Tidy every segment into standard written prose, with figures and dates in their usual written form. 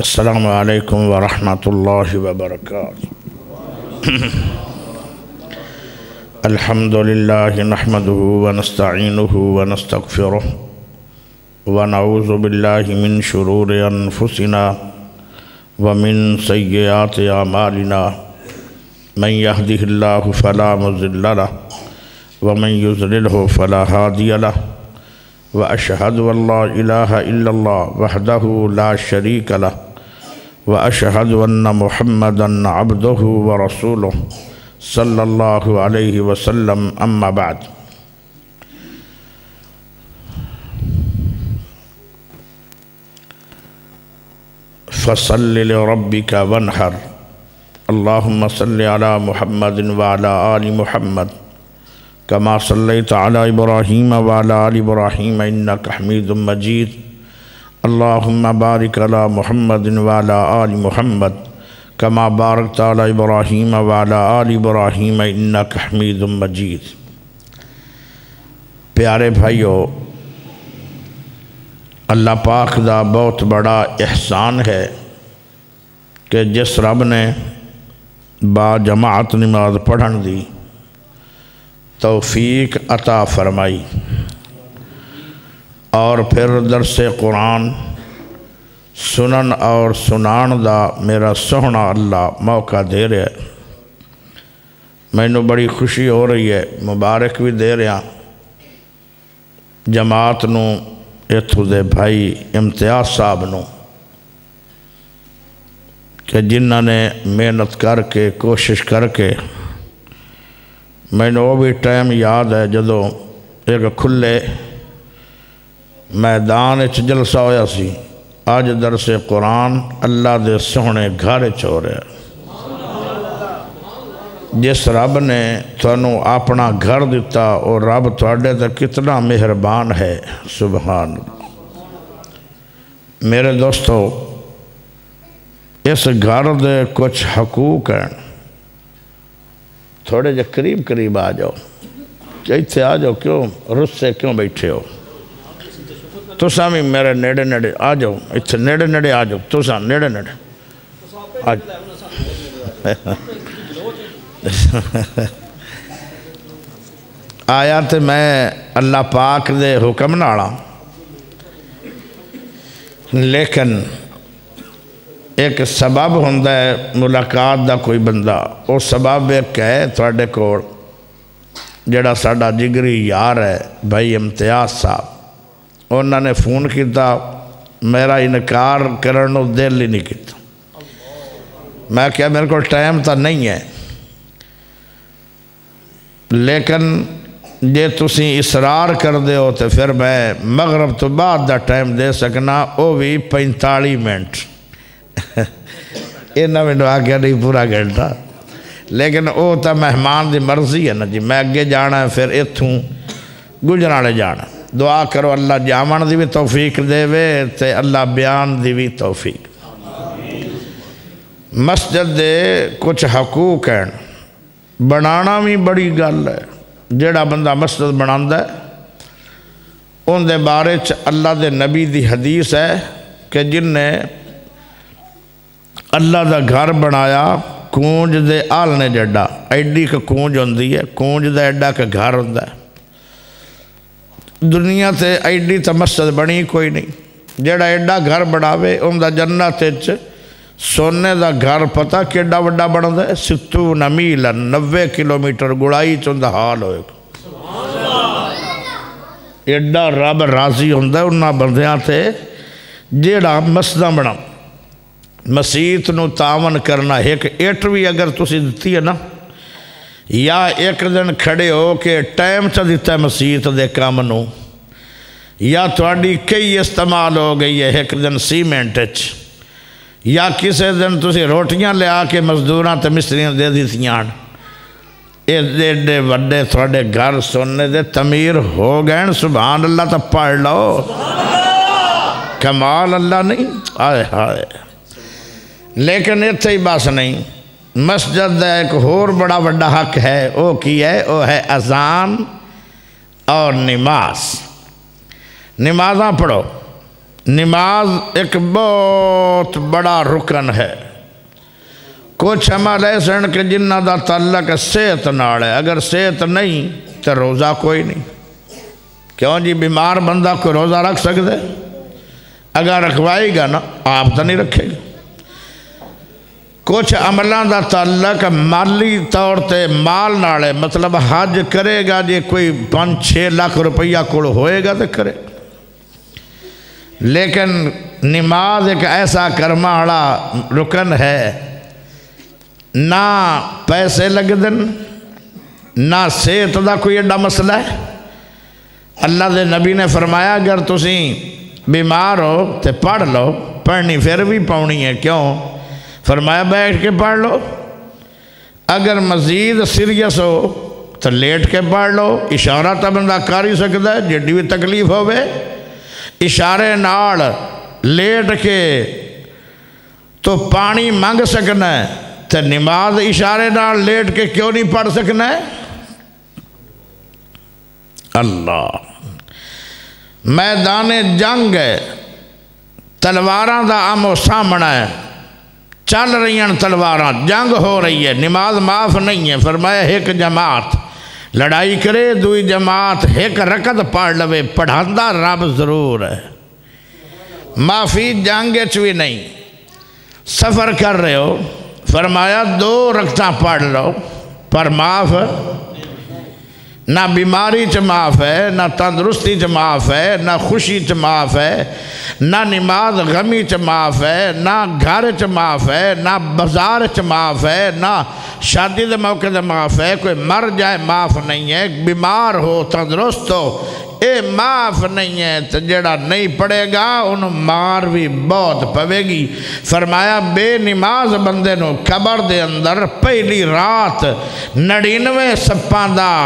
السلام علیکم ورحمۃ اللہ وبرکاتہ۔ الحمد للہ نحمدہ ونستعینہ ونستغفرہ ونعوذ باللہ من شرور انفسنا ومن سیئات اعمالنا من یہدہ اللہ فلا مضل لہ ومن یضللہ فلا ہادی لہ واشہد ان لا الہ الا اللہ وحدہ لا شریک لہ واشہد ان محمدا عبدہ ورسولہ صلی اللہ علیہ وسلم اما بعد۔ فصل لربک وانحر، اللہم صل علی محمد وعلی آل محمد کما صلیت علی ابراہیم وعلی آل ابراہیم انک حمید مجید، اللہم بارک علی محمد وعلی آل محمد کما بارکت علی ابراہیم وعلی آل ابراہیم انک حمید مجید۔ پیارے بھائیو، اللہ پاک دا بہت بڑا احسان ہے کہ جس رب نے با جماعت نماز پڑھن دی توفیق عطا فرمائی اور پھر درس قرآن سنن اور سنان دا میرا سونا اللہ موقع دے رہا ہے، مینوں بڑی خوشی ہو رہی ہے، مبارک بھی دے رہا جماعت نو، اتھو دے بھائی امتیاز صاحب نو کہ جنہاں نے محنت کر کے کوشش کر کے، مینوں وہ بھی ٹائم یاد ہے جدو ایک کھلے میدان اچ جلسہ ہویا سی، آج درس قرآن اللہ دے سونے گھر ہو رہا ہے۔ جس رب نے تھانوں اپنا گھر دیتا اور رب تھوڑے تے کتنا مہربان ہے، سبحان اللہ۔ میرے دوستو، اس گھر دے کچھ حقوق ہیں، تھوڑے جے قریب آ جاؤ، ایتھے آ جاؤ، کیوں رسے کیوں بیٹھے ہو؟ تساں بھی میرے نیڑے نیڑے آ جاؤ، ایتھے نیڑے نیڑے آ جاؤ، تساں نیڑے نیڑے آ جاؤ۔ آیا تے میں اللہ پاک دے حکم نالا، لیکن ایک سبب ہوندہ ہے ملاقات دا کوئی بندہ، وہ سبب ایک ہے تھوڑے کو جڑا ساڈا جگری یار ہے بھائی امتیاز صاحب، انہوں نے فون کیتا، میرا انکار کرنو دل ہی نہیں کیتا، میں کیا میرے کو ٹائم تا نہیں ہے، لیکن جے تسی اصرار کر دے ہو تو پھر میں مغرب تو بعد دا ٹائم دے سکنا، وہ بھی 45 منٹ، انہاں میں آگیا نہیں پورا گھنٹہ، لیکن وہ تا مہمان دی مرضی ہے نا جی، میں اگے جانا ہے، پھر اتھوں گجرالے جانا، دعا کرو اللہ جامن دی بھی توفیق دے وے تے اللہ بیان دی بھی توفیق۔ مسجد دے کچھ حقوق ہیں، بنانا بھی بڑی گل ہے، جیڑا بندہ مسجد بناندہ ہے ان دے بارے چ اللہ دے نبی دی حدیث ہے کہ جن نے اللہ دا گھر بنایا کونج دے آل نے جڑا، ایڈی کا کونج ہوندی ہے، کونج دا ایڈا کا گھر ہوندہ ہے، دنیا تے ایڈی تا مسجد بنی کوئی نہیں، جیڑا ایڈا گھر بناوے ان دا جنت اچ سونے دا گھر پتہ کیڈا وڈا بندا ہے، 60 میل 90 کلومیٹر گڑائی چوندا حال ہوئے گا، ایڈا رب راضی ہوندا ہے انہاں بندیاں تے جیڑا مسجداں بنا۔ مسیت نو تعاون کرنا، ایک ایٹ بھی اگر تسی دیتی ہے نا، یا ایک دن کھڑے ہو کہ ٹائم چا دیتا ہے مسیت دے کام نو، یا تھوڑی کئی استعمال ہو گئی ہے ایک دن سیمنٹ اچ، یا کسے دن تسی روٹیاں لے آ کے مزدوراں تے مستریاں دے دیتیاں، ایڈے وڈے تھوڑے گھر سننے دے تعمیر ہو گئے، سبحان اللہ تا پڑھ لو، کمال اللہ نہیں، آئے ہائے۔ لیکن اتھے ہی بس نہیں، مسجد دا ایک اور بڑا بڑا حق ہے، وہ کی ہے؟ وہ ہے اذان اور نماز۔ نمازاں پڑھو، نماز ایک بہت بڑا رکن ہے۔ کچھ عمل ایسے ہیں کہ جنہ دا تعلق صحت نال ہے، اگر صحت نہیں تو روزہ کوئی نہیں۔ کیوں جی بیمار بندہ کوئی روزہ رکھ سکتے؟ اگر رکھوائے گا نا آپ تو نہیں رکھے گا۔ کچھ عملان دا تعلق مالی طور تے مال نال ہے، مطلب حج کرے گا جی کوئی 5-6 لاکھ روپیہ کوڑ ہوئے گا تو کرے۔ لیکن نماز ایک ایسا کرما والا رکن ہے، نہ پیسے لگ دن، نہ صحت دا کوئی ایڈا مسئلہ ہے۔ اللہ دے نبی نے فرمایا اگر تسی بیمار ہو تو پڑھ لو، پڑھنی پھر بھی پاؤنی ہے، کیوں؟ فرمایا بیٹھ کے پڑھ لو، اگر مزید سیریس ہو تو لیٹ کے پڑھ لو۔ اشارہ تو بندہ کر ہی سکتا ہے، جڑی بھی تکلیف ہوئے اشارے نال لیٹ کے تو پانی مانگ سکنا ہے، تو نماز اشارے نال لیٹ کے کیوں نہیں پڑھ سکنا ہے؟ اللہ میدان جنگ ہے، تلواراں دا آمو سامنا ہے، چل رہی ہیں تلواراں، جنگ ہو رہی ہے، نماز معاف نہیں ہے۔ فرمایا ایک جماعت لڑائی کرے، دوئی جماعت ایک رکعت پڑھ لوے، پڑھاندہ رب ضرور ہے۔ معافی جنگ چوی نہیں، سفر کر رہے ہو، فرمایا 2 رکعتاں پڑھ لو، پر معاف نہ بیماری چ معاف ہے، نہ تندرستی چ معاف ہے، نہ خوشی چ معاف ہے، نہ نماز غمی چ معاف ہے، نہ گھر چ معاف ہے، نہ بازار چ معاف ہے، نہ شادی دے موقع دے معاف ہے۔ کوئی مر جائے معاف نہیں ہے، بیمار ہو تندرست ہو اے معاف نہیں ہے، تو جڑا نہیں پڑے گا انہوں مار بھی بہت پوے گی۔ فرمایا بے نماز بندے نو قبر دے اندر پہلی رات 99 سپاں دا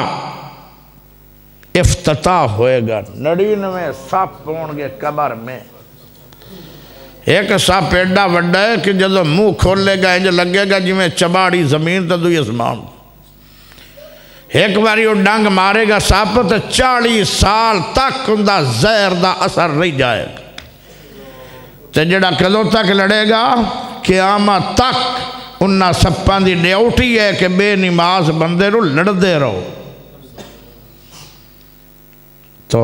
افتتاح ہوئے گا، 99 سپ ہون گے قبر میں۔ ایک سپ ایڈا وڈا ہے کہ جدو منہ کھولے گا انج لگے گا جی میں چباڑی زمین تو دوئی اسمان۔ ایک باری وہ ڈنگ مارے گا سپ تو 40 سال تک اندہ زہر دا اثر رہ جائے گا۔ تو جڑا کدوں تک لڑے گا؟ قیامت تک انہا سپاں دی ڈیوٹی ہے کہ بے نماز بندے رو لڑ دے رہو۔ تو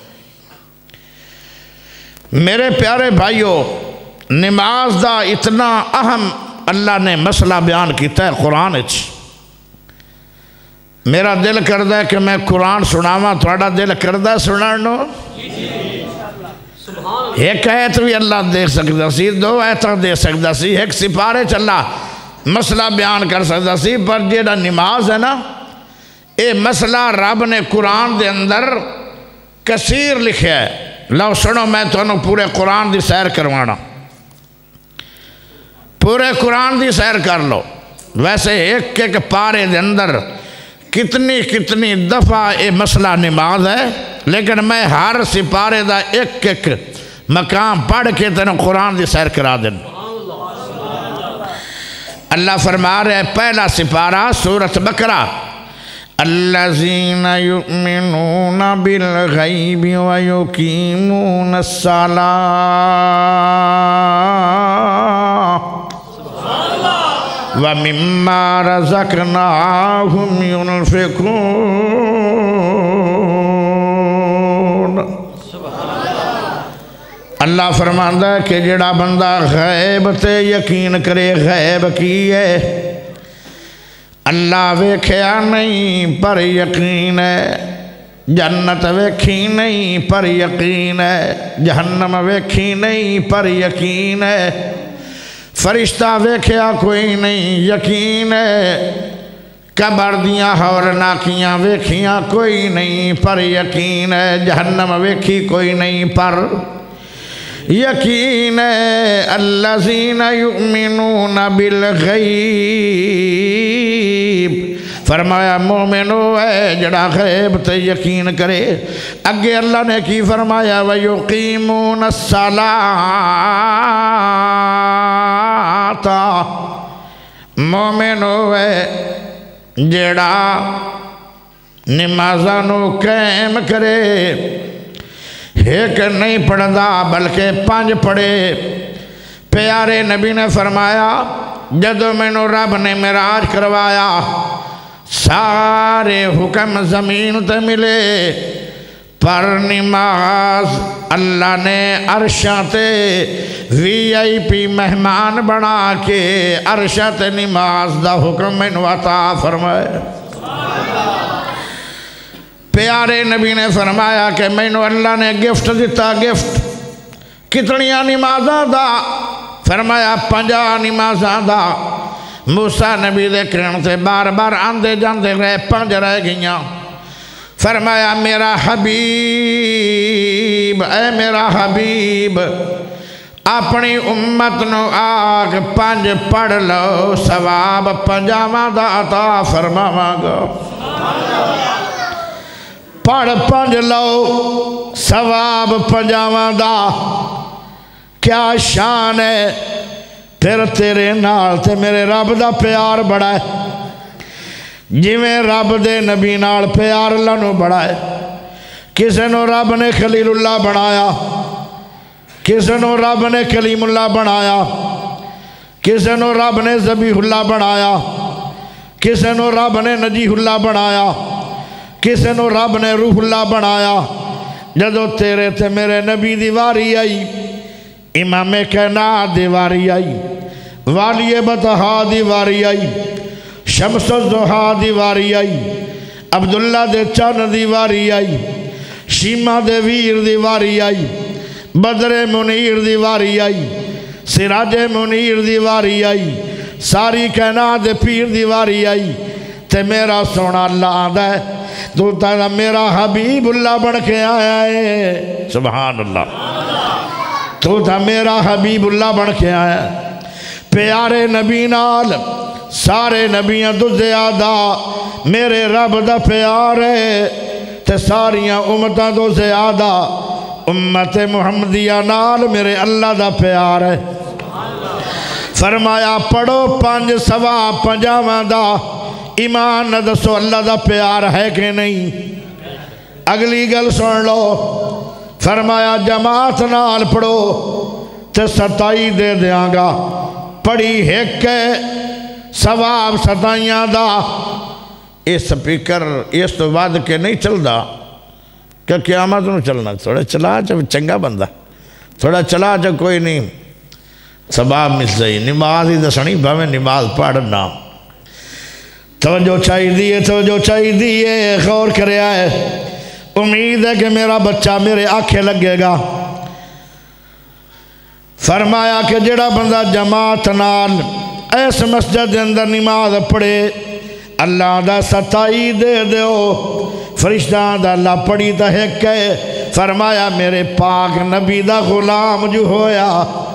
میرے پیارے بھائیوں، نماز دا اتنا اہم اللہ نے مسئلہ بیان کیتا ہے قرآن اچھ۔ میرا دل کردہ ہے کہ میں قرآن سناواں، تھوڑا دل کردہ ہے سنانو؟ ایک آیت بھی اللہ دیکھ سکتا سی، 2 آیتاں دیکھ سکتا سی، ایک سپارے چلا مسئلہ بیان کر سکتا سی، پر جیڑا نماز ہے نا، اے مسئلہ رب نے قرآن دے اندر کثیر لکھے ہے۔ لو سنو میں تو انہوں پورے قرآن دی سیر کروانا، پورے قرآن دی سیر کر لو۔ ویسے ایک ایک پارے دے اندر کتنی دفعہ اے مسئلہ نماز ہے، لیکن میں ہر سپارے دا ایک ایک مقام پڑھ کے تینوں قرآن دی سیر کرا دیں۔ اللہ فرما رہے پہلا سپارہ سورۃ بقرہ، الذین یؤمنون بالغیب ویقیمون الصلاۃ ومما رزقناہم ينفقون۔ اللہ فرماندہ ہے کہ جڑا بندہ غیب تے یقین کرے، غیب کی ہے اللہ ویکھیا نہیں پر یقین ہے، جنت ویکھی نہیں پر یقین ہے، جہنم ویکھی نہیں پر یقین ہے، فرشتہ ویکھیا کوئی نہیں یقین ہے، قبر دیاں ہولناکیاں ویکھیاں کوئی نہیں پر یقین ہے، جہنم ویکھی کوئی نہیں پر یقین ہے۔ الذین یؤمنون بالغیب، فرمایا مومنو ہے جڑا غیب تے یقین کرے۔ اگے اللہ نے کی فرمایا وَيُقِيمُونَ الصَّلَاةَ، مومنو ہے جڑا نمازانو قائم کرے، ایک نہیں پڑھدا بلکہ 5 پڑھے۔ پیارے نبی نے فرمایا جدو مینوں رب نے معراج کروایا سارے حکم زمین تے ملے، پر نماز اللہ نے عرشاں تے VIP مہمان بنا کے عرشاں تے نماز دا حکم مینوں عطا فرمایا۔ پیارے نبی نے فرمایا کہ مینوں اللہ نے گفٹ دیتا، گفٹ کتنیاں نمازاں دا؟ فرمایا 50 نمازاں دا۔ موسیٰ نبی دے کرن سے بار بار آندے جاندے رہے، 5 رہ گئیاں۔ فرمایا میرا حبیب، اے میرا حبیب اپنی امت نو آگ 5 پڑھ لو، ثواب 50 دا عطا فرماواں گا۔ پڑھ 5 لو، ثواب 50 دا۔ کیا شان ہے، پھر تیرے نال تے میرے رب دا پیار بڑا ہے، جویں رب دے نبی نال پیار اللہ نو بڑا ہے۔ کسے نو رب نے خلیل اللہ بنایا، کسے نو رب نے کلیم اللہ بنایا، کسے نو رب نے ذبیح اللہ بنایا، کسے نو رب نے نجیح اللہ بنایا، کسے نو رب نے روح اللہ بنایا۔ جدو تیرے تے میرے نبی دی واری آئی، امام کائنات دی واری آئی، والی بطحا دی واری آئی، شمس الضحیٰ دی واری آئی، عبداللہ دے چن دی واری آئی، شیمہ دے ویر دی واری آئی، بدر منیر دی واری آئی، سراج منیر دی واری آئی، ساری کائنات دے پیر دی واری آئی۔ تے میرا سونا اللہ آدھا ہے تو تا میرا حبیب اللہ بن کے آیا ہے، سبحان اللہ، تو تا میرا حبیب اللہ بن کے آیا ہے۔ پیارے نبی نال سارے نبیاں تو زیادہ میرے رب دا پیار ہے، تے ساریاں امتاں تو زیادہ امت محمدیہ نال میرے اللہ دا پیار ہے۔ فرمایا پڑھو 5 ثواب 50 دا۔ ایمان نہ دسو اللہ دا پیار ہے کہ نہیں؟ اگلی گل سن لو، فرمایا جماعت نال پڑھو تے 27 دے دیاں گا، پڑھی ایک ہے ثواب 27 دا۔ یہ سپیکر اس تو بعد کے نہیں چل دا کہ قیامت نو چلنا، تھوڑا چلا جب چنگا بندہ، تھوڑا چلا جب کوئی نہیں ثواب مل جائے۔ نماز ہی دسنی بھاویں نماز پڑھنا، توجہ چاہی دیئے، توجہ چاہی دیئے، غور کرے آئے۔ امید ہے کہ میرا بچہ میرے آنکھیں لگے گا۔ فرمایا کہ جڑا بندہ جماعت نال ایس مسجد اندر نماز پڑھے، اللہ دا 27 دے دیو، فرشتہ دا اللہ پڑھی تا ایک ہے۔ فرمایا میرے پاک نبی دا غلام جو ہویا،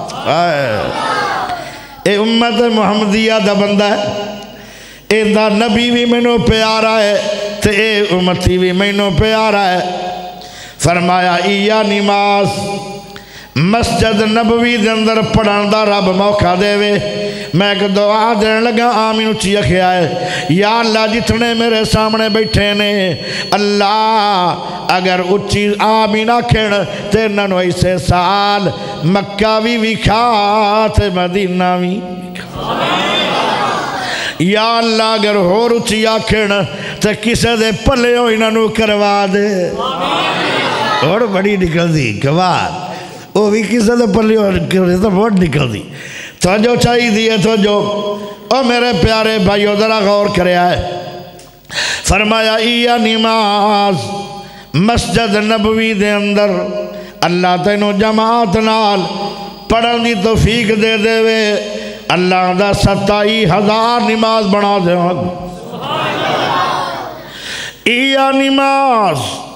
اے امت محمدیہ دا بندہ ہے، اے دا نبی بھی مینوں پیارا ہے تے اے امتی بھی مینوں پیارا ہے۔ فرمایا ایا نماز مسجد نبوی دے اندر پڑھن دا رب موقع دے وے، میں ایک دعا دین لگا آمین اچھی اکھیا ہے۔ یا اللہ جتنے میرے سامنے بیٹھے نے، اللہ اگر اچھی آمین آکھن تے ننو ایسے سال مکہ بھی وکھا تے مدینہ بھی وکھا۔ یا اللہ اگر ہور اچھی آکھن تے کسے دے پلے ہوئی ننو کروا دے، اور بڑی نکل دی گوار، وہ بھی کسے دے پلے ہوئی تو بہت نکل دی۔ توجہ چاہی دیئے، توجہ او میرے پیارے بھائیو ذرا غور کرے آئے۔ فرمایا ایا نماز مسجد نبوی دے اندر اللہ تینوں جماعت نال پڑھن دی توفیق دے دے وے، اللہ دا 27,000 نماز بنا دے ہوں۔ ایا نماز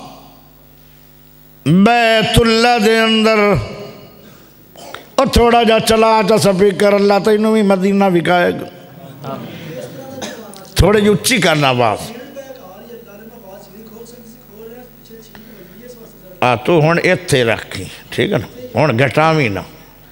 بیت اللہ دے اندر، اور تھوڑا جا چلا جا سپیکر اللہ تینوں بھی مدینہ وکھائے گا، تھوڑے جو اچھی کرنا باز۔ تو ہون ایتھے رکھی، ٹھیک ہے نا، ہون گھٹاوی نا۔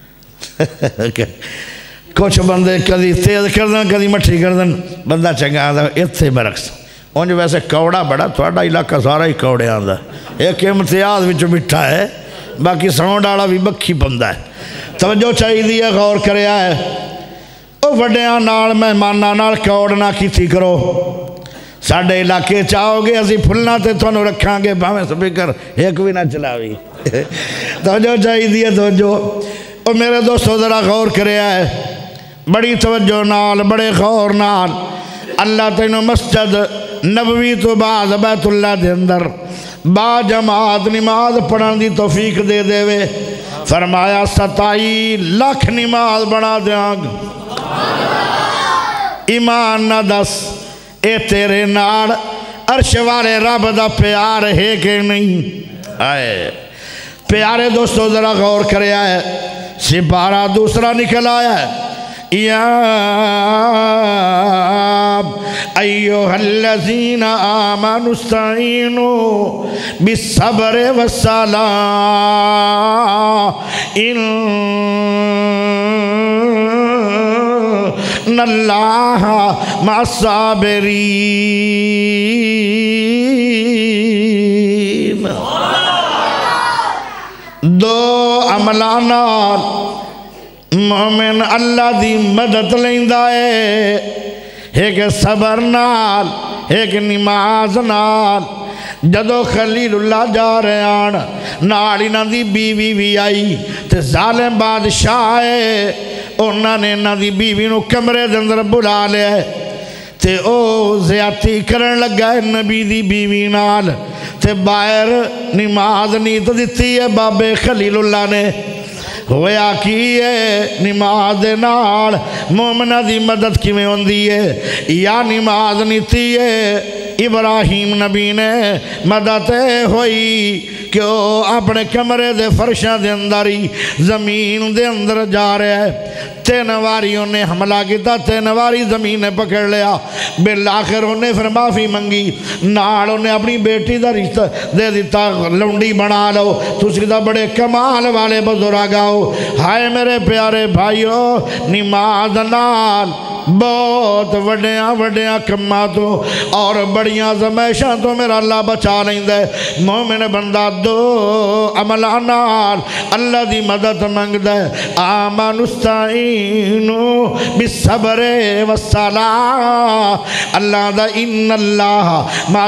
کچھ بندے کدی تیز کردن کدی مٹھی کردن، بندہ چنگا آدھا ایتھے برکس۔ انج ویسے کوڑا بڑا، تھوڑا علاقہ سارا ہی کوڑے آدھا، ایک امتیاز وچ مٹھا ہے، باقی ساؤنڈ والا بھی بکھی پوندا ہے توجہ چاہیے غور کریا ہے او وڈیاں نال مہماناں نال کوڑ نہ کیتی کرو ساڈے علاقے چاہو گے اسی پھلنا تے تھانوں رکھاں گے بھاویں سپیکر ایک بھی نہ چلاوی توجہ چاہیے توجہ او میرے دوستو ذرا غور کریا ہے بڑی توجہ نال بڑے غور نال اللہ تینوں مسجد نبوی تو بعد بیت اللہ دے اندر با جماعت نماز پڑھن دی توفیق دے دے وے فرمایا 27 لاکھ نماز بنا دیاں گا ایمان نہ دس اے تیرے نال عرش والے رب دا پیار ہے کہ نہیں آئے پیارے دوستو ذرا غور کریا ہے سپارہ دوسرا نکل آیا ہے یا ایوہ الذین آمنوا استعینوا بالصبر والصلاۃ ان اللہ مع الصابرین دو عملانات مومن اللہ دی مدد لیندہ ہے ایک صبر نال ایک نماز نال جدو خلیل اللہ جا رہے آن نالی نا دی بیوی بھی آئی تے ظالم بادشاہ ہے انہوں نے نا دی بیوی نو کمرے دے اندر بلا لے تے او زیادتی کرن لگا ہے نبی دی بیوی نال تے باہر نماز نیت دیتی ہے بابے خلیل اللہ نے ہویا کی ہے نماز دے نال مومنہ دی مدد کی میں ہوندی ہے یا نماز نیتی ہے ابراہیم نبی نے مدد ہوئی کہ وہ اپنے کمرے دے فرشاں دے اندر ہی زمین دے اندر جا رہے ہیں 3 واری انہیں حملہ کیتا 3 واری زمین نے پکڑ لیا بالآخر انہیں پھر معافی منگی نال انہیں اپنی بیٹی دا رشتہ دے دیتا لونڈی بنا لو تسی دا بڑے کمال والے بزرگ آؤ ہائے میرے پیارے بھائیو نماز نال بہت وڈیاں کماں تو اور بڑیاں زمیشاں تو میرا اللہ بچا نہیں دے مومن بندہ دو عملان نال اللہ دی مدد منگ دے آمن استعینو بالصبر والصلاۃ اللہ دا ان اللہ مع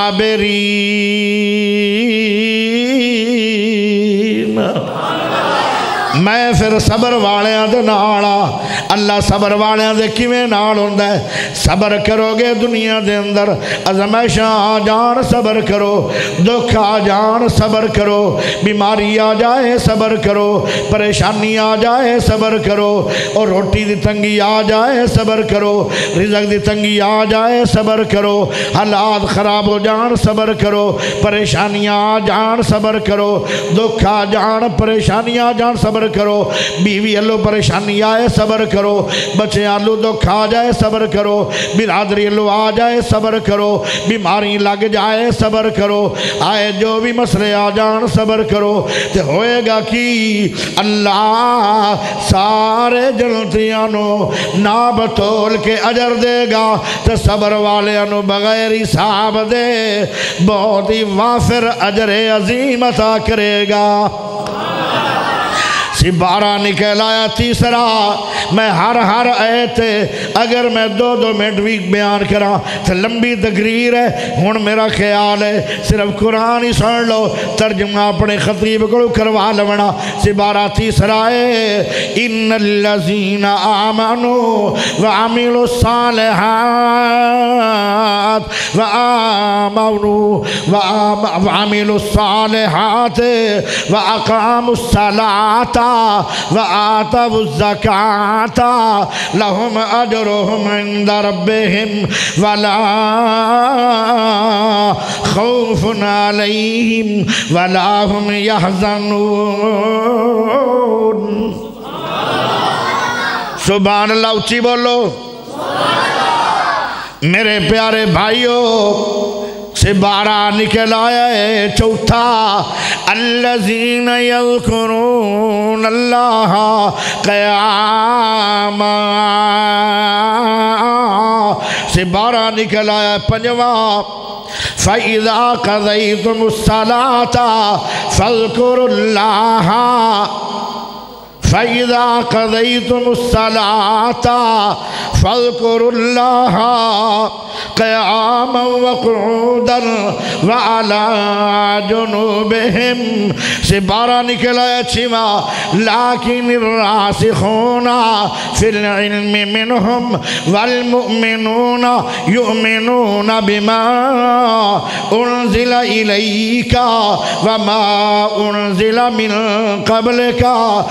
الصابرین میں پھر صبر والیاں دے نالا اللہ صبر والیاں دے کیویں نال ہوندا ہے صبر کرو گے دنیا دے اندر ازمائشاں آ جان صبر کرو دکھ آ جان صبر کرو بیماری آ جائے صبر کرو پریشانی آ جائے صبر کرو اور روٹی دی تنگی آ جائے صبر کرو رزق دی تنگی آ جائے صبر کرو حالات خراب ہو جان صبر کرو پریشانیاں آ جان صبر کرو دکھ آ جان پریشانیاں آ جان صبر کرو بیوی اللہ پریشانی آئے صبر کرو بچے آلو دکھ آ جائے صبر کرو برادری اللہ آ جائے صبر کرو بیماری لگ جائے صبر کرو آئے جو بھی مسئلے آ جان صبر کرو تے ہوئے گا کی اللہ سارے جنتیاں نو نابتول کے اجر دے گا تے صبر والے انو بغیر حساب دے بہت ہی وافر اجر عظیم عطا کرے گا سپارہ نکل آیا تیسرا میں ہر آیت اگر میں 2 منٹ بھی بیان کراں تو لمبی تقریر ہے ہن میرا خیال ہے صرف قرآن ہی سن لو ترجمہ اپنے خطیب کو کروا لونا سپارہ تیسرا ہے ان الذین آمنوا وعملوا الصالحات وعملوا الصالحات واقاموا الصلاۃ وآتوا الزکاۃ لهم اجرهم عند ربهم ولا خوف علیہم ولا هم يحزنون سبحان اللہ اچھی بولو میرے پیارے بھائیو سپارہ نکل آیا ہے چوتھا الذین یذکرون اللہ قیاما سپارہ نکل آیا ہے 5واں فَإِذَا قَضَيْتُمُ الصَّلَاةَ فَاذْكُرُوا اللَّهَ فَإِذَا قَضَيْتُمُ الصَّلَاةَ فَاذْكُرُوا اللَّهَ قِيَامًا وَقُعُودًا وَعَلَى جُنُوبِهِمْ سے بارہ نکلا ہے چھما لیکن الراسخون فی العلم منہم والمؤمنون یؤمنون بما انزل الیک وما انزل من قبلک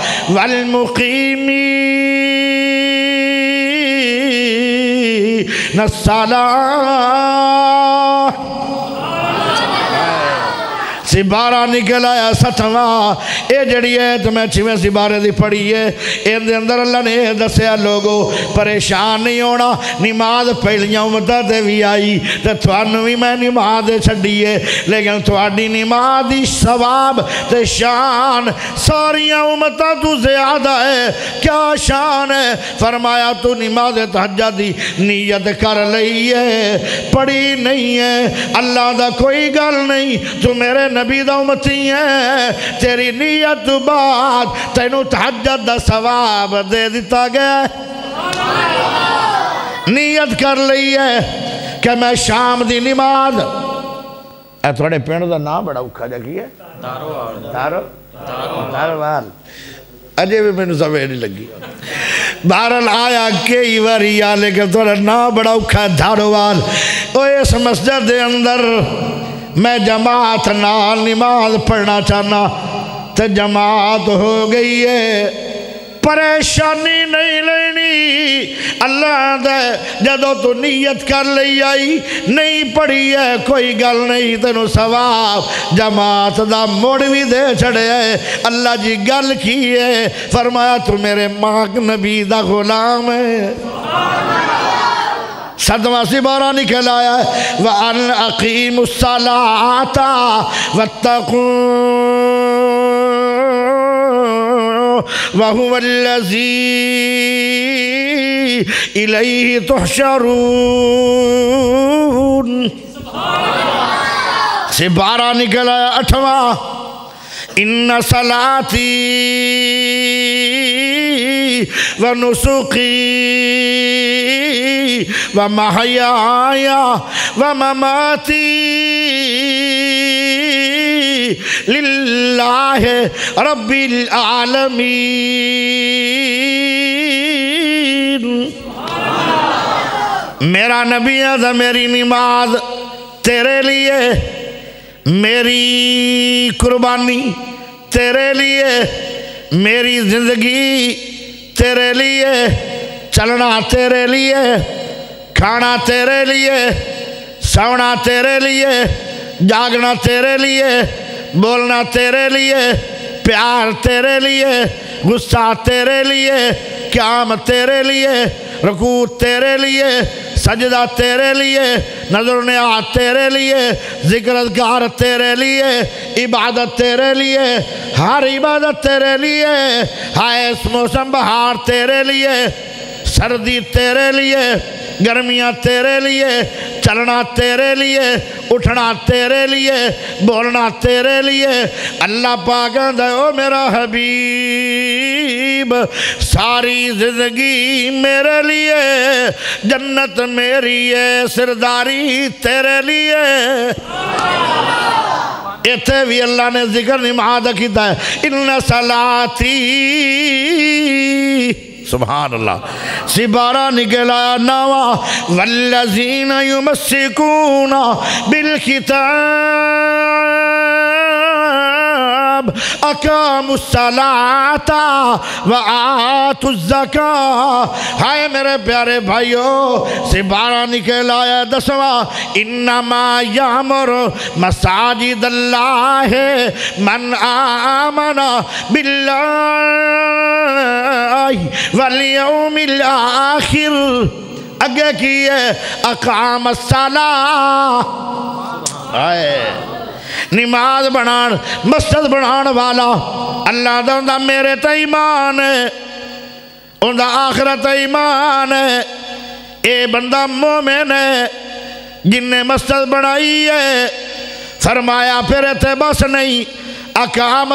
والمقیمین الصلاة سبارہ نکل آیا ستواں اے جڑی ہے تو میں چھویں سبارے دی پڑھی ہے ان دے اندر اللہ نے دسیا لوگو پریشان نہیں ہونا نماز پہلیاں امتہ دے بھی آئی تو تھوانو بھی میں نماز دے چھڑی ہے لیکن تھوانی نماز دی ثواب تے شان ساریاں امتہ تو زیادہ ہے کیا شان ہے فرمایا تو نماز تہجد دی نیت کر لئی ہے پڑھی نہیں ہے اللہ دا کوئی گل نہیں تو میرے نبی دا امتی ہے تیری نیت بعد تینو تہجد دا ثواب دے دیتا گیا نیت کر لئی ہے کہ میں شام دی نماز اے تھوڑے پینڈ دا نام بڑا اکھا جا کی ہے داروال اجے بھی میں نے سمجھ نہیں لگی بہرحال آیا کئی واری آ لیکن تھوڑا نام بڑا اکھا داروال او اس مسجد دے اندر میں جماعت نال نماز پڑھنا چاہنا تو جماعت ہو گئی ہے پریشانی نہیں لینی اللہ دے جدو تو نیت کر لئی آئی نہیں پڑھی ہے کوئی گل نہیں تینو ثواب جماعت دا موڑ بھی دے چھڑے ہے اللہ جی گل کی ہے فرمایا تو میرے ماک نبی دا غلام ہے صدوہ سبارہ نکل آیا ہے وَأَنْ أَقِيمُ الصَّلَاةَ وَاتَّقُوا وَهُوَ الَّذِي إِلَيْهِ تُحْشَرُونَ سبارہ نکل آیا اٹھواں إِنَّ صَلَاتِي وَنُسُقِي وَمَحْيَايَ وَمَمَاتِي لِلَّهِ رَبِّ الْعَالَمِينَ میرا نبی ہے میری نماز تیرے لیے میری قربانی تیرے لیے میری زندگی تیرے لیے چلنا تیرے لیے کھانا تیرے لیے سونا تیرے لیے جاگنا تیرے لیے بولنا تیرے لیے پیار تیرے لیے غصہ تیرے لیے قیام تیرے لیے رکوع تیرے لیے سجدہ تیرے لیے نظر و نیات تیرے لیے ذکر اذکار تیرے لیے عبادت تیرے لیے ہر عبادت تیرے لیے ہائے اس موسم بہار تیرے لیے سردی تیرے لیے گرمیاں تیرے لیے چلنا تیرے لیے اٹھنا تیرے لیے بولنا تیرے لیے اللہ پاک دے او میرا حبیب ساری زندگی میرے لیے جنت میری ہے سرداری تیرے لیے ایتھے بھی اللہ نے ذکر نماز کیتا ہے ان صلاتی سبحان اللہ سبارہ نکلا نوا والذین یمسکون بالکتاب اقاموا الصلاۃ وآتوا الزکاۃ ہائے میرے پیارے بھائیو سبارہ نکلا دسواں انما یامر مساجد اللہ من آمن باللہ والیوم الآخر اگے کیے اقام الصلاۃ نماز بنان مسجد بنان والا اللہ دا میرے تے ایمان ہے ان دا آخرت ایمان ہے اے بندہ مومن ہے جن نے مسجد بنائی ہے فرمایا پھر تے بس نہیں اقام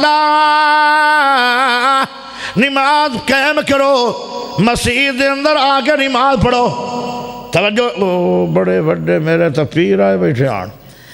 الصلاۃ نماز قائم کرو مسجد دے اندر آ کے نماز پڑھو توجہ بڑے بڑے میرے تو پیر آئے بیٹھے آن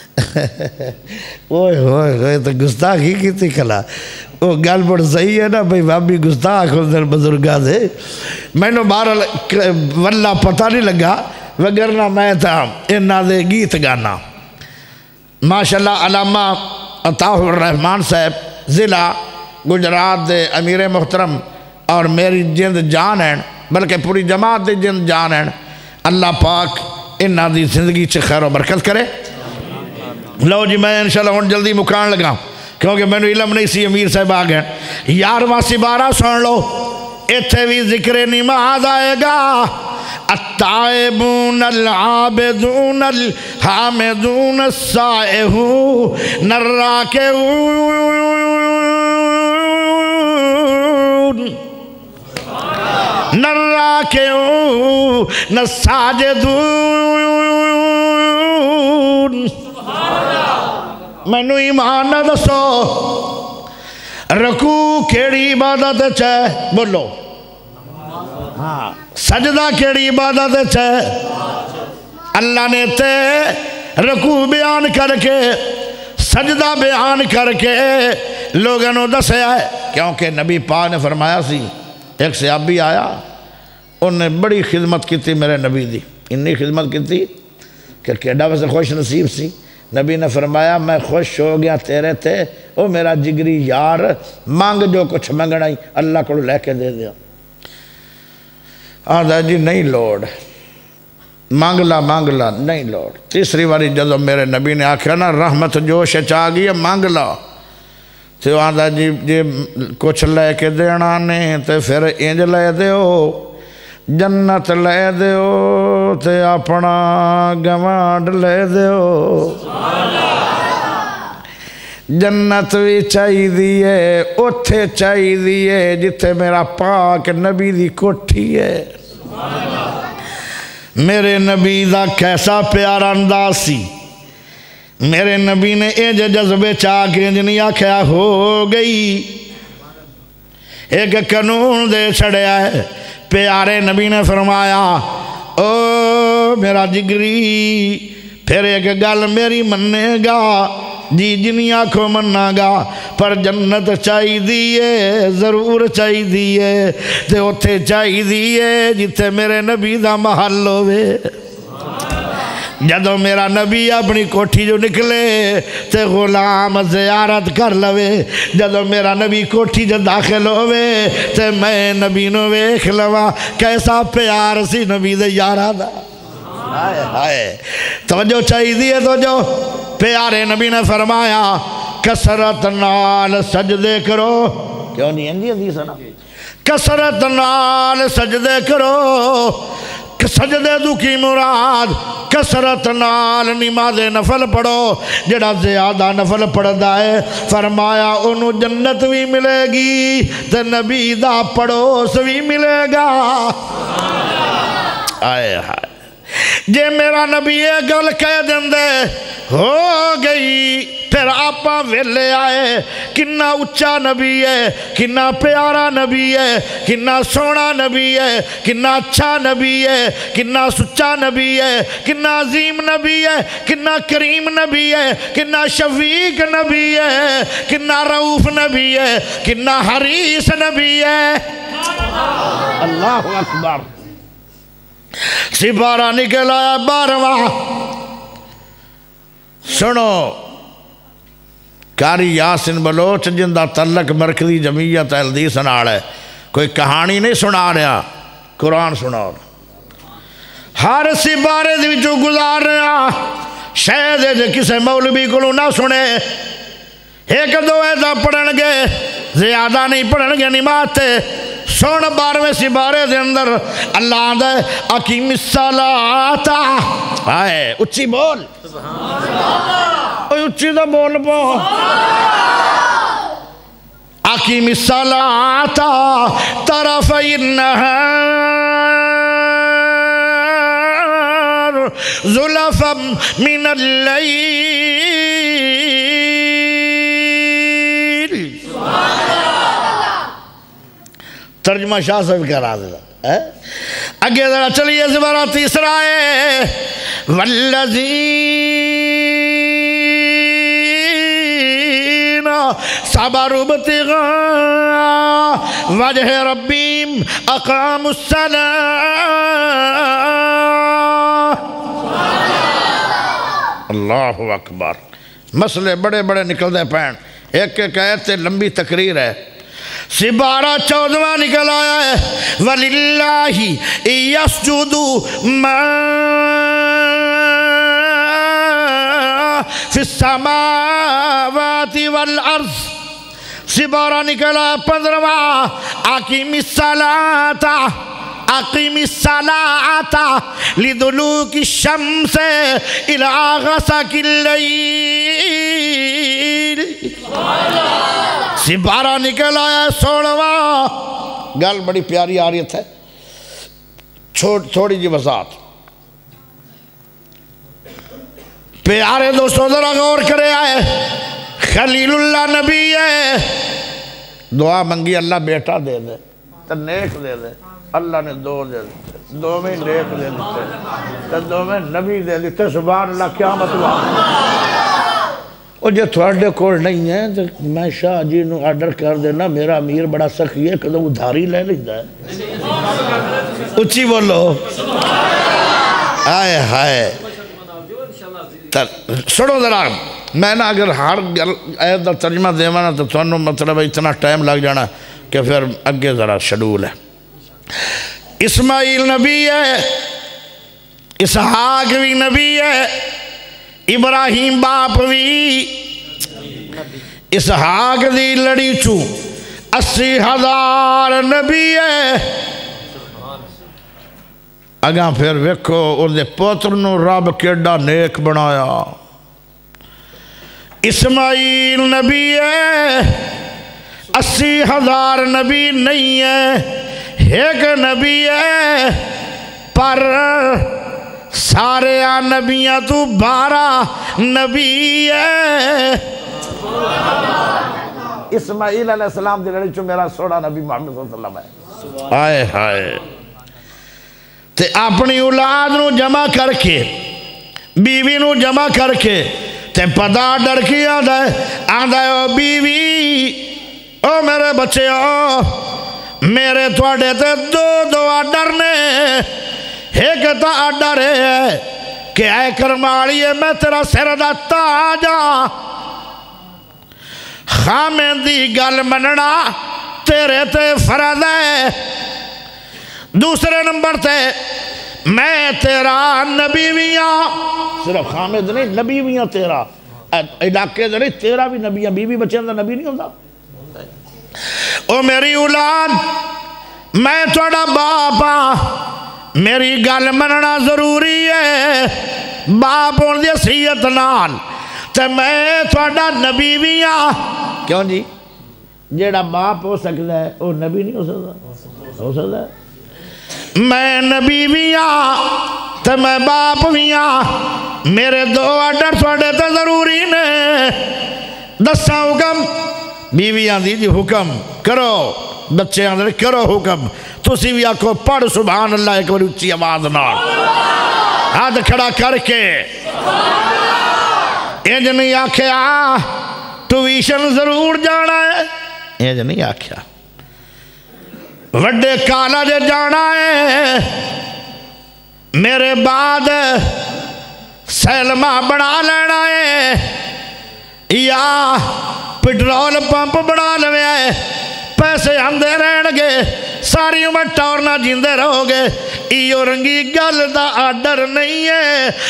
اوئے ہوئے ہوئے تو گستاخی کی تھی کلا وہ گل بڑھ صحیح ہے نا بھئی بابی گستاخ اندر بزرگاں دے میں نے بہرحال واللہ پتہ نہیں لگا وگرنہ میں تھا انہاں دے گیت گانا ماشاءاللہ علامہ عطاء الرحمان صاحب ضلع گجرات دے امیر محترم اور میری جند جان ہیں بلکہ پوری جماعت دے جند جان ہیں اللہ پاک انہاں دی زندگی سے خیر و برکت کرے لو جی میں انشاءاللہ ہون جلدی مکان لگا کیونکہ میں نے علم نہیں سی امیر صاحب آگئے 11واں سپارہ سن لو ایتھے بھی ذکر نماز آئے گا التائبون العابدون الحامدون السائحون الراکعون الساجدون مینو ایمان نہ دسو رکوع کیڑی عبادت ہے بولو سجدہ کیڑی عبادت ہے اللہ نے تے رکوع بیان کر کے سجدہ بیان کر کے لوگوں نے دسیا ہے کیونکہ نبی پاک نے فرمایا سی ایک صحابی آیا انہوں نے بڑی خدمت کی تھی میرے نبی دی انی خدمت کی تھی کہ کیڑا ویسے خوش نصیب سی نبی نے فرمایا میں خوش ہو گیا تیرے تھے او میرا جگری یار مانگ جو کچھ منگنا ہی اللہ کو لے کے دے دیا آدھا جی نہیں لوڑ مانگلا نہیں لوڑ تیسری باری جدو میرے نبی نے آکھا نا رحمت جوش چاہ گئی مانگلا تو آدھا جی کچھ لے کے دینا نہیں تو پھر انج لے دیو جنت لے دیو تے اپنا گوانڈ لے دیو جنت بھی چاہی دیئے اتھے چاہی دیئے جتے میرا پاک نبی دی کوٹھی ہے میرے نبی دا کیسا پیارا انداز سی میرے نبی نے ایج جذبے چاہ کے جنی آکھیا ہو گئی ایک قانون دے چھڑیا ہے پیارے نبی نے فرمایا او میرا جگری پھر ایک گل میری مننے گا جی جنی آنکھوں مننا گا پر جنت چاہی دیئے ضرور چاہی دیئے تے اتھے چاہی دیئے جتے میرے نبی دا محل ہوئے جدو میرا نبی اپنی کوٹھی جو نکلے تے غلام زیارت کر لوے جدو میرا نبی کوٹھی جو داخل ہوئے تے میں نبی نو ویکھ لوا کیسا پیار سی نبی دے یارہ دا ہائے توجہ چاہی دیئے توجہ پیارے نبی نے فرمایا کسرت نال سجدے کرو کیوں نہیں اندی حدیث ہے نا کسرت نال سجدے کرو سجدے دو کی مراد کسرت نال نماز نفل پڑھو جڑا زیادہ نفل پڑھدا ہے فرمایا انہوں جنت بھی ملے گی تے نبی دا پڑوس بھی ملے گا آئے ہائے جے میرا نبی یہ گل کہہ دندے ہو گئی پھر آپا ویلے آئے کنا اچھا نبی ہے کنا پیارا نبی ہے کنا سونا نبی ہے کنا اچھا نبی ہے کنا سچا نبی ہے کنا عظیم نبی ہے کنا کریم نبی ہے کنا شفیق نبی ہے کنا رؤوف نبی ہے کنا حریص نبی ہے اللہ اکبر سپارہ نکل آیا 12واں سنو کاری یاسین بلوچ جندہ تعلق مرکزی جمعیت الحدیث نال ہے کوئی کہانی نہیں سنا رہا قرآن سنا ہر سپارے دی جو گزار رہا شاید ہے کسے مولوی کو نہ سنے ایک دو ایسا پڑھن گے زیادہ نہیں پڑھن گے نماز تے سن 12ویں سپارے دے اندر اللہ دے اقیم الصلاۃ آئے اچھی بول اچھی دا بول پو اقیم الصلاۃ طرفی النہار زلفا من اللیل. ترجمہ شاہ صاحب کرا دیتا. اگے ذرا چلیے زبارہ تیسرا ہے والذین صبروا ابتغاء وجہ ربہم اقاموا الصلاۃ. اللہ اکبر. مسئلے بڑے بڑے نکل دے پین. ایک ایک آیت سے لمبی تقریر ہے. سپارہ 14واں نکل آیا ہے وَلِلَّهِ يَسْجُدُ مَا فِي السَّمَاوَاتِ وَالْأَرْضِ. سپارہ نکل آیا 15واں اقیم الصلاۃ اقیم الصلاۃ لدلوک الشمس الی غسق اللیل. سپارہ نکل آیا 16واں. گل بڑی پیاری آیت ہے. تھوڑی جی وضاحت. پیارے دوستوں ذرا غور کرے آئے. خلیل اللہ نبی ہے. دعا منگی اللہ بیٹا دے دے تو نیک دے دے. اللہ نے 2 دے دیتے. 2 میں نیک دے دیتے تو 2 میں نبی دے دیتے. سبحان اللہ. کیا مطلب اور جو تھوڑے کول نہیں ہے تو میں شاہ جی نو آرڈر کر دینا میرا امیر بڑا سخی ہے کدھوں ادھاری لے لیتا ہے. اچھی بولو. آئے ہائے. سنو ذرا میں نا اگر ہر آیت دا ترجمہ دیوانا تو تھانوں مطلب اتنا ٹائم لگ جانا کہ پھر اگے ذرا شیڈول ہے. اسماعیل نبی ہے. اسحاق بھی نبی ہے. ابراہیم باپ بھی. اسحاق دی لڑی چو 80,000 نبی ہے. اگاں پھر ویکھو اور دے پوتر نو رب کیڈا نیک بنایا. اسماعیل نبی ہے. 80,000 نبی نہیں ہے. ایک نبی ہے پر سارے نبیاں تو 12 نبی ہے. اسماعیل علیہ السلام دی لڑی چو میرا سوڑا نبی محمد صلی اللہ علیہ وسلم ہے. آئے ہائے. تے اپنی اولاد نو جمع کر کے بیوی نو جمع کر کے تے پتا ڈر کی آدھا ہے او بیوی او میرے بچے او میرے تھوڑے تے 2 آڈر نے. ایک تا آڈر ہے کہ اے کرمالی ہے میں تیرا سر دا تاجا. خامن دی گل مننا تیرے تے فرض ہے. دوسرے نمبر تے میں تیرا نبی بھی ہاں. صرف خامد نہیں نبی بھی ہاں. تیرا علاقے دے نہیں تیرا بھی نبی ہاں. بیوی بچے اندر نبی نہیں ہوتا. او میری اولاد میں تھوڑا باپ ہاں. میری گل مننا ضروری ہے. باپ ہون دی حیثیت نال تے میں تھوڑا نبی بھی ہاں. کیوں جی جیڑا باپ ہو سکتا ہے وہ نبی نہیں ہو سکتا. ہو سکتا ہے. میں نبی بھی ہاں تو میں باپ بھی ہاں. میرے 2 آرڈر تھوڑے تو ضروری نے. دساں حکم. بیوی آندھی جی حکم کرو. بچے آندھے کرو حکم. تسی بھی آکھو پڑھ سبحان اللہ ایک بار اچھی آواز نال ہاتھ کھڑا کر کے. انج نہیں آکھیا ٹیوشن ضرور جانا ہے. انج نہیں آکھیا وڈے کالج جانا ہے. میرے بعد سیلما بنا لینا ہے یا پٹرول پمپ بنا لیا ہے. پیسے آندے رہن گے ساری عمر ٹورنا جیندے رہو گے. ایو رنگی گل دا آرڈر نہیں ہے.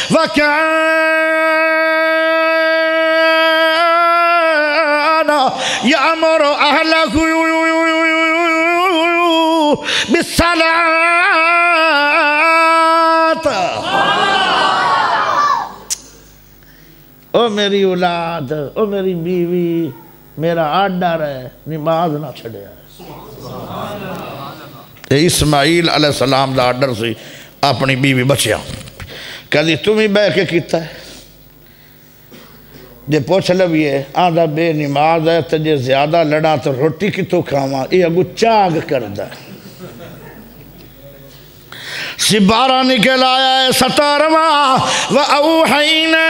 وَكَانَ يَأْمُرُ أَهْلَهُ بالصلاۃ. او میری اولاد او میری بیوی میرا آرڈر ہے نماز نہ چھڑیا. اسماعیل علیہ السلام دا آرڈر سی اپنی بیوی بچیا. کدی تم ہی بہ کے کیتا ہے؟ جے پوچھ لویے آدھا بے نماز ہے تو جے زیادہ لڑا تو روٹی کتوں کھاواں، یہ اگو چاگ کردہ سبارہ نکل آیا ہے 17واں وَأَوْحَيْنَا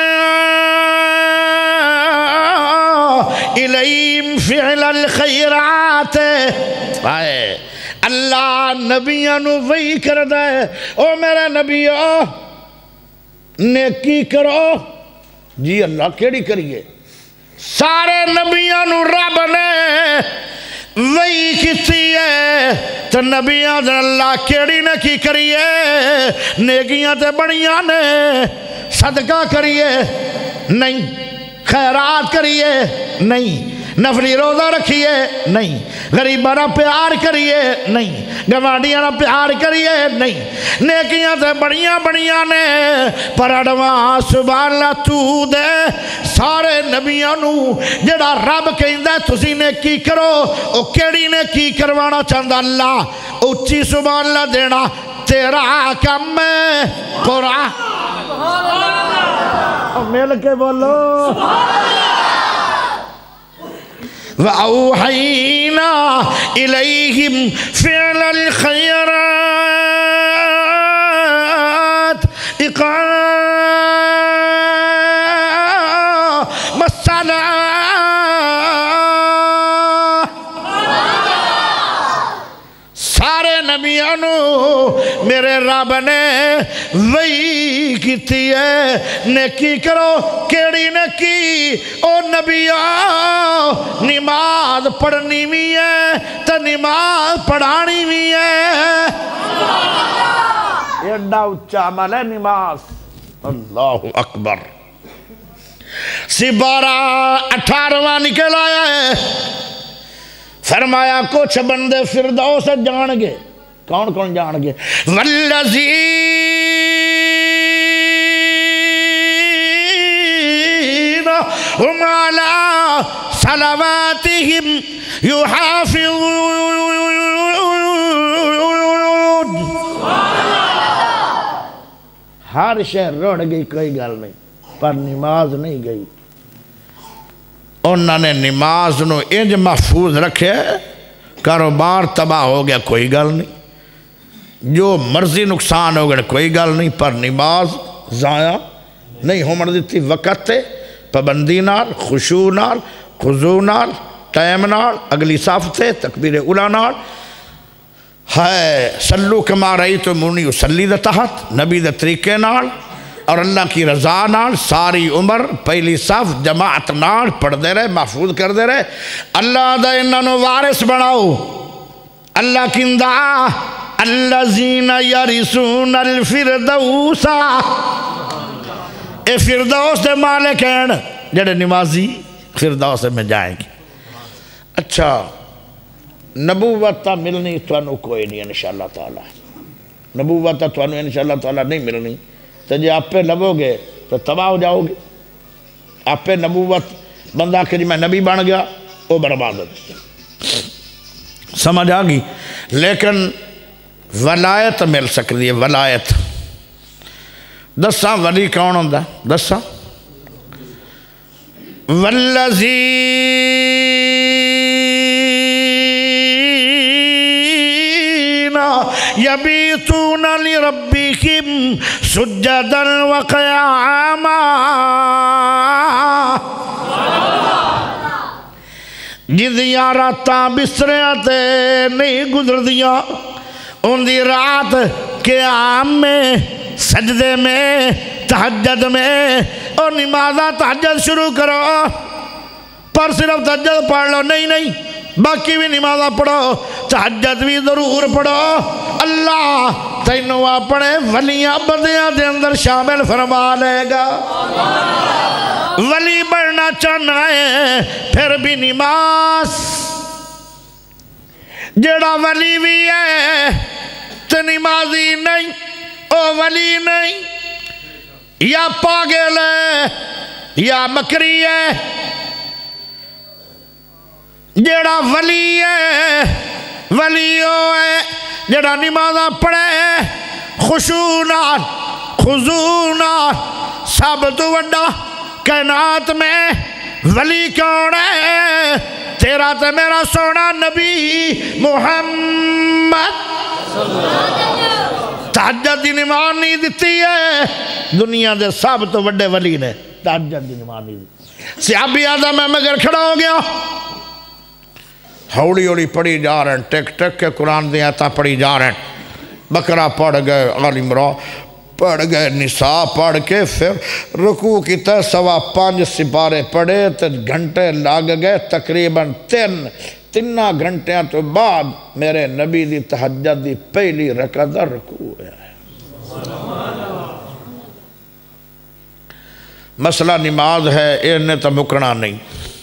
إِلَيْهِمْ فِعْلَ الْخَيْرَاتِ آئے اللہ نبیانو وہی کردہ ہے او میرا نبیو نیکی کرو جی اللہ کیڑی کریے سارے نبیانو رب نے وہی کسی ہے تو نبیاں دے اللہ کیڑی نے کی کریے نیکیاں تے بڑیاں نے صدقہ کریے نہیں خیرات کریے نہیں نفلی روزہ رکھیے نہیں غریبانہ پیار کریے نہیں گوانڈیاں پیار کریے نہیں نیکیاں تے بڑیاں بڑیاں نے پر اڑواں سبحان اللہ تو دے سارے نبیاں نو جڑا رب کہندا تسی نیکی کرو او کیڑی نیکی کروانا چاہندا اللہ اچھی سبحان اللہ دینا تیرا کم ہے قرآن مل کے بولو وَأَوْحَيْنَا إِلَيْهِمْ فِعْلَ الْخَيْرَاتِ إِقَامَ الصَّلَاةِ سارے نبیانو میرے رب نے وہی کیتی ہے نیکی کرو کیڑی نیکی او نبیو نماز پڑھنی بھی ہے تو نماز پڑھانی بھی ہے ایڈا اچھا عمل ہے نماز اللہ اکبر سبارہ 18واں نکل آیا ہے فرمایا کچھ بندے فردوس جان گے کون کون جان گے والذین هم علی صلواتهم یحافظون ہر شہر روڑ گئی کوئی گل نہیں پر نماز نہیں گئی انہوں نے نماز نو انج محفوظ رکھے کاروبار تباہ ہو گیا کوئی گل نہیں جو مرضی نقصان ہو گیا کوئی گل نہیں پر نماز ضائع نہیں ہو مر دیتی وقت پابندی نال خشوع نال خضوع نال ٹائم نال اگلی صف تے تکبیر اولا نال ہے صلو کما رأیتمونی اصلی دے تحت نبی دے طریقے نال اور اللہ کی رضا نال ساری عمر پہلی صف جماعت نال پڑھ دے رہے محفوظ کر دے رہے اللہ دا انہوں وارث بناؤ اللہ کندہ الذین یرثون الفردوس اے فردوس دے مالک ہیں جڑے نمازی فردوس میں جائیں گے اچھا نبوت ملنی تو انہوں کوئی نہیں انشاءاللہ تعالی نبوت تو انہوں انشاءاللہ تعالی نہیں ملنی تو جی آپ پہ لبو گے تو تباہ ہو جاؤ گے آپ پہ نبوت بندہ کہ جی میں نبی بن گیا وہ برباد ہو سمجھ آگی لیکن ولایت مل سکتی ہے ولایت دساں ولی کون ہوندہ دساں والذین یبیتون لربکم سجدا وقیاما جدیاں راتاں بستریاں تے نہیں گزر دیاں ان دی رات قیام میں سجدے میں تہجد میں اور نمازہ تہجد شروع کرو پر صرف تہجد پڑھ لو نہیں باقی بھی نمازہ پڑھو تہجد بھی ضرور پڑھو اللہ تینوں اپنے ولیاں بندیاں دے اندر شامل فرما لے گا ولی بڑھنا چاہنا ہے پھر بھی نماز جڑا ولی بھی ہے تو نمازی نہیں او ولی نہیں یا پاگل ہے یا مکری ہے جڑا ولی ہے ولیو ہے جڑا نمازہ پڑھے خشوع نال خضونا سب تو وڈا کائنات میں ولی کون ہے تیرا تے میرا سونا نبی محمد تہجد دی نماز نہیں دیتی ہے دنیا دے سب تو وڈے ولی نے تہجد دی نماز نہیں دیتی صحابی آدھا میں مگر کھڑا ہو گیا ہوڑی ہوڑی پڑھی جا رہے ہیں ٹک ٹک کے قرآن دیا تا پڑھی جا رہے ہیں بقرہ پڑھ گئے آل عمران پڑھ گئے نساء پڑھ کے پھر رکوع کی تے 5.25 سپارے پڑھے تو گھنٹے لگ گئے تقریباً 3 گھنٹیاں تو بعد میرے نبی دی تہجد دی پہلی رکعت رکوع ہے مسئلہ نماز ہے انہیں تو مکنا نہیں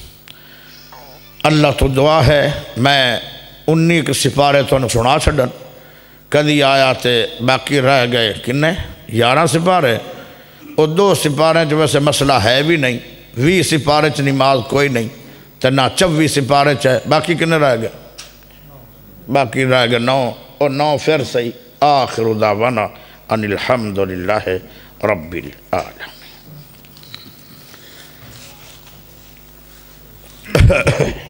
اللہ تو دعا ہے میں 19 سپارے تو سنا چھڑن کدی آیا تے باقی رہ گئے کنے 11 سپارے اور 2 سپارے جو ویسے مسئلہ ہے بھی نہیں 20 سپارے چ نماز کوئی نہیں تے نہ 24 سپارے چ باقی کنے رہ گئے باقی رہ گئے 9 اور 9 پھر صحیح آخر دعوانا ان الحمدللہ رب العالمین